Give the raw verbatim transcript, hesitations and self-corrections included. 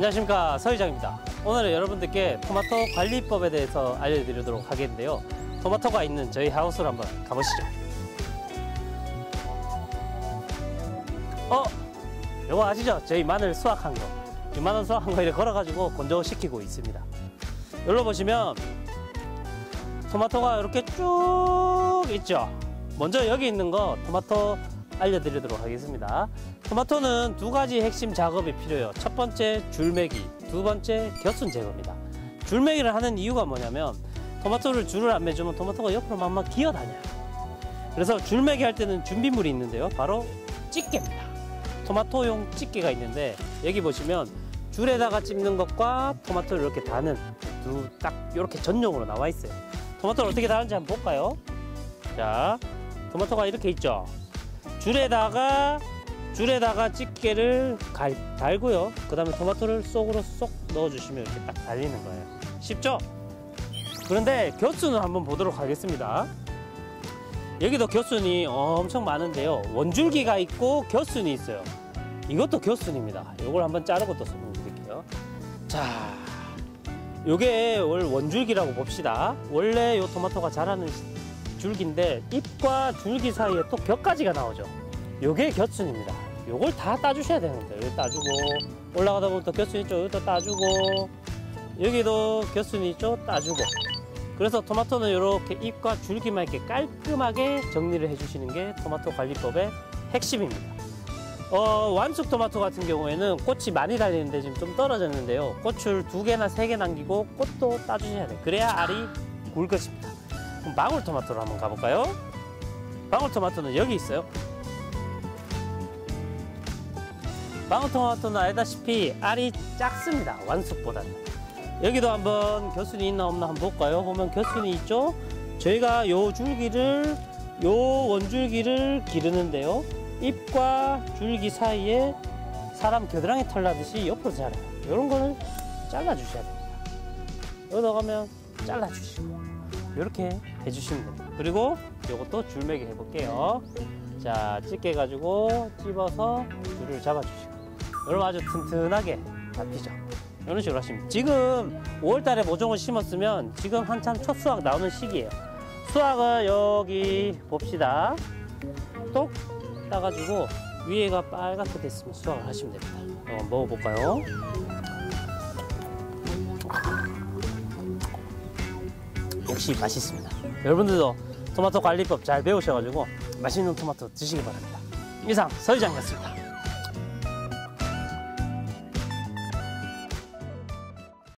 안녕하십니까, 서의장입니다. 오늘은 여러분들께 토마토 관리법에 대해서 알려드리도록 하겠는데요. 토마토가 있는 저희 하우스로 한번 가보시죠. 어? 요거 아시죠? 저희 마늘 수확한 거. 이 마늘 수확한 거 이렇게 걸어가지고 건조시키고 있습니다. 여기로 보시면 토마토가 이렇게 쭉 있죠? 먼저 여기 있는 거 토마토 알려드리도록 하겠습니다. 토마토는 두 가지 핵심 작업이 필요해요. 첫 번째 줄매기, 두 번째 겨순 제거입니다. 줄매기를 하는 이유가 뭐냐면 토마토를 줄을 안 매주면 토마토가 옆으로 막막 기어다녀요. 그래서 줄매기 할 때는 준비물이 있는데요. 바로 집게입니다. 토마토용 집게가 있는데 여기 보시면 줄에다가 찝는 것과 토마토를 이렇게 다는 두 딱 이렇게 전용으로 나와 있어요. 토마토를 어떻게 다는지 한번 볼까요? 자, 토마토가 이렇게 있죠. 줄에다가 줄에다가 집게를 갈, 달고요. 그 다음에 토마토를 속으로 쏙 넣어주시면 이렇게 딱 달리는 거예요. 쉽죠? 그런데 겨순을 한번 보도록 하겠습니다. 여기도 겨순이 엄청 많은데요. 원줄기가 있고 겨순이 있어요. 이것도 겨순입니다. 이걸 한번 자르고 또 설명드릴게요. 자, 요게 월 원줄기라고 봅시다. 원래 요 토마토가 자라는 줄기인데 잎과 줄기 사이에 또 벽까지가 나오죠. 요게 겨순입니다. 요걸 다 따주셔야 되는데 여기 따주고 올라가다 보면 또 겨순 있죠. 여기도 따주고 여기도 겨순이 있죠. 따주고. 그래서 토마토는 이렇게 잎과 줄기만 이렇게 깔끔하게 정리를 해주시는 게 토마토 관리법의 핵심입니다. 어, 완숙 토마토 같은 경우에는 꽃이 많이 달리는데 지금 좀 떨어졌는데요. 꽃을 두 개나 세 개 남기고 꽃도 따주셔야 돼요. 그래야 알이 굵 것입니다. 그럼 방울토마토로 한번 가볼까요? 방울토마토는 여기 있어요. 방울토마토는 알다시피 알이 작습니다. 완숙보다는. 여기도 한번 겨순이 있나 없나 한번 볼까요? 보면 겨순이 있죠? 저희가 요 줄기를, 요 원줄기를 기르는데요. 잎과 줄기 사이에 사람 겨드랑이 털 나듯이 옆으로 자라요. 이런 거를 잘라주셔야 됩니다. 여기다 가면 잘라주시고 이렇게 해주시면 됩니다. 그리고 이것도 줄매기 해볼게요. 자, 집게 가지고 찝어서 줄을 잡아주시고 여러분 아주 튼튼하게 잡히죠. 이런 식으로 하시면 지금 오월 달에 모종을 심었으면 지금 한참 첫 수확 나오는 시기예요. 수확을 여기 봅시다. 똑 따가지고 위에가 빨갛게 됐으면 수확을 하시면 됩니다. 한번 먹어볼까요? 역시 맛있습니다. 여러분들도 토마토 관리법 잘 배우셔가지고 맛있는 토마토 드시기 바랍니다. 이상 서의장이었습니다.